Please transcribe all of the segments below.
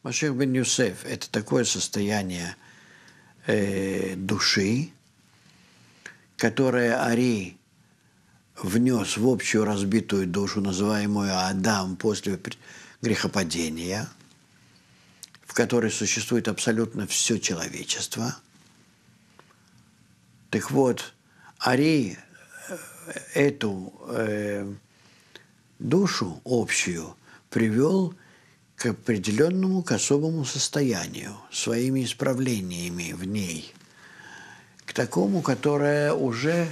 Машех бен Юсеф – это такое состояние души, которое Ари внес в общую разбитую душу, называемую Адам, после грехопадения, в которой существует абсолютно все человечество. Так вот, Ари эту душу общую привел к определенному, к особому состоянию, своими исправлениями в ней, к такому, которое уже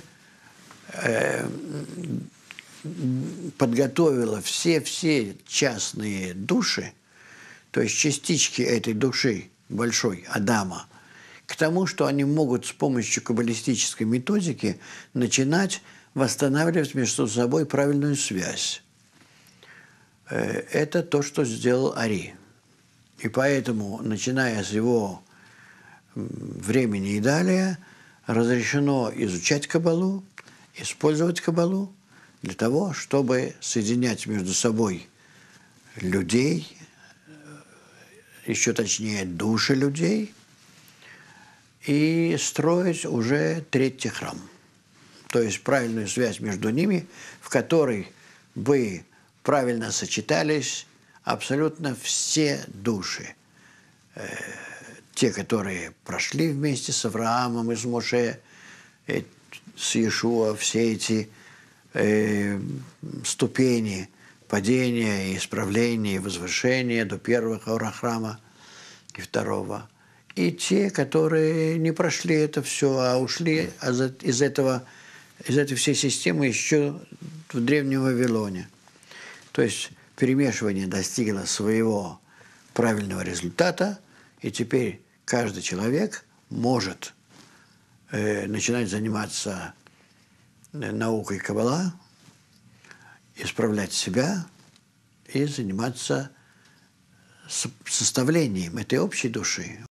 подготовило все частные души, то есть частички этой души большой, Адама, к тому, что они могут с помощью каббалистической методики начинать восстанавливать между собой правильную связь. Это то, что сделал Ари. И поэтому, начиная с его времени и далее, разрешено изучать каббалу, использовать каббалу для того, чтобы соединять между собой людей, еще точнее души людей, и строить уже третий храм. То есть правильную связь между ними, в которой бы правильно сочетались абсолютно все души. Те, которые прошли вместе с Авраамом и с Моше, с Иешуа, все эти ступени падения, и исправления, и возвышения до первого храма и второго. И те, которые не прошли это все, а ушли из этой всей системы еще в Древнем Вавилоне. То есть перемешивание достигло своего правильного результата, и теперь каждый человек может начинать заниматься наукой каббала, исправлять себя и заниматься составлением этой общей души.